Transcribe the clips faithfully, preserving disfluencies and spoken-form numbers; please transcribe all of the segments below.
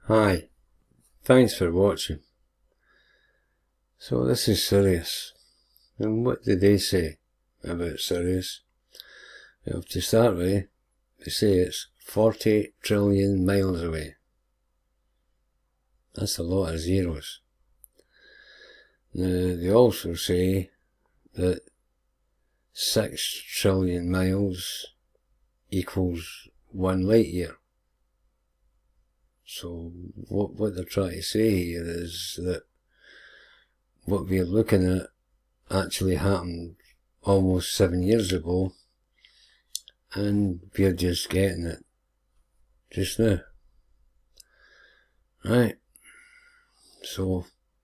Hi, thanks for watching. So this is Sirius, and what did they say about Sirius? Well, to start with, they say it's forty trillion miles away. That's a lot of zeros. Now, they also say that six trillion miles equals one light year. So what, what they're trying to say here is that what we're looking at actually happened almost seven years ago, and we're just getting it just now. Right. So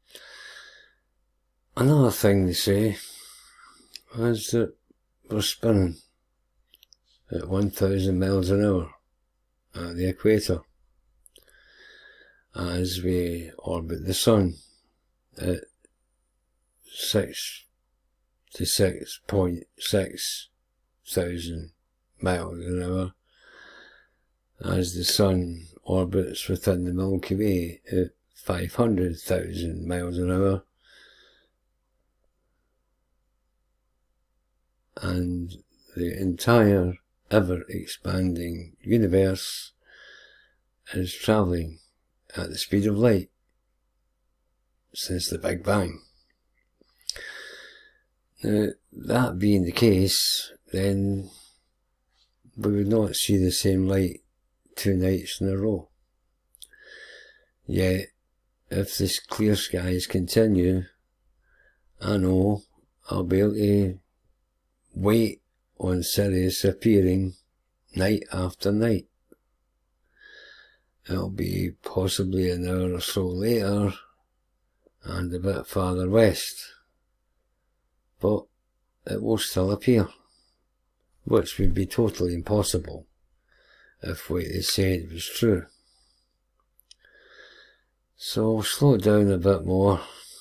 another thing they say is that we're spinning at one thousand miles an hour at the equator as we orbit the sun at six to six point six thousand miles an hour, as the sun orbits within the Milky Way at five hundred thousand miles an hour, and the entire ever-expanding universe is travelling at the speed of light since the Big Bang. Now, that being the case, then we would not see the same light two nights in a row. Yet, if this clear skies continue, I know I'll be able to wait on Sirius appearing night after night. It'll be possibly an hour or so later and a bit farther west, but it will still appear, which would be totally impossible if what they said was true. So slow down a bit more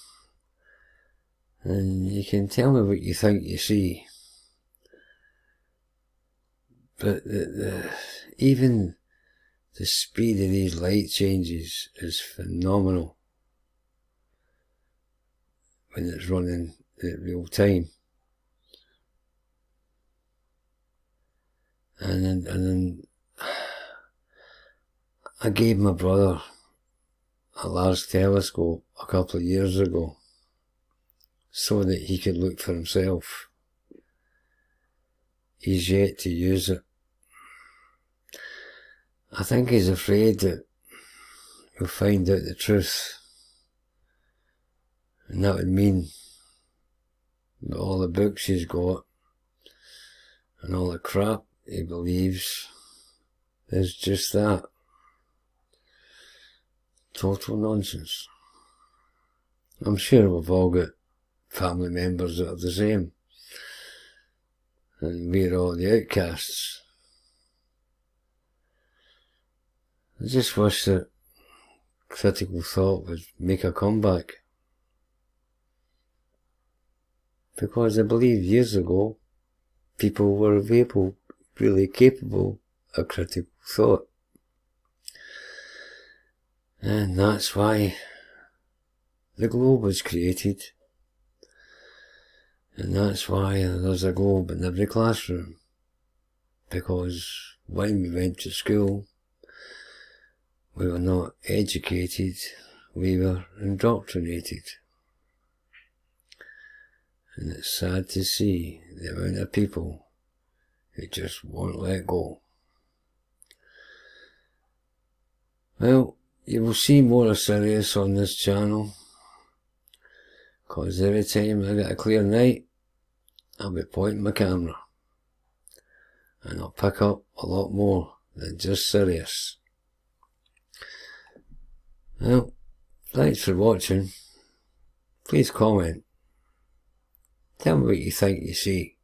and you can tell me what you think you see. But the, the, even the speed of these light changes is phenomenal when it's running at real time. And then, and then I gave my brother a large telescope a couple of years ago so that he could look for himself. He's yet to use it. I think he's afraid that he'll find out the truth, and that would mean that all the books he's got and all the crap he believes is just that. Total nonsense. I'm sure we've all got family members that are the same, and we're all the outcasts. I just wish that critical thought would make a comeback, because I believe years ago people were able, really capable of critical thought, and that's why the globe was created, and that's why there's a globe in every classroom, because when we went to school we were not educated, we were indoctrinated. And it's sad to see the amount of people who just won't let go. Well, you will see more of Sirius on this channel, because every time I get a clear night, I'll be pointing my camera, and I'll pick up a lot more than just Sirius. Well, thanks for watching. Please comment. Tell me what you think you see.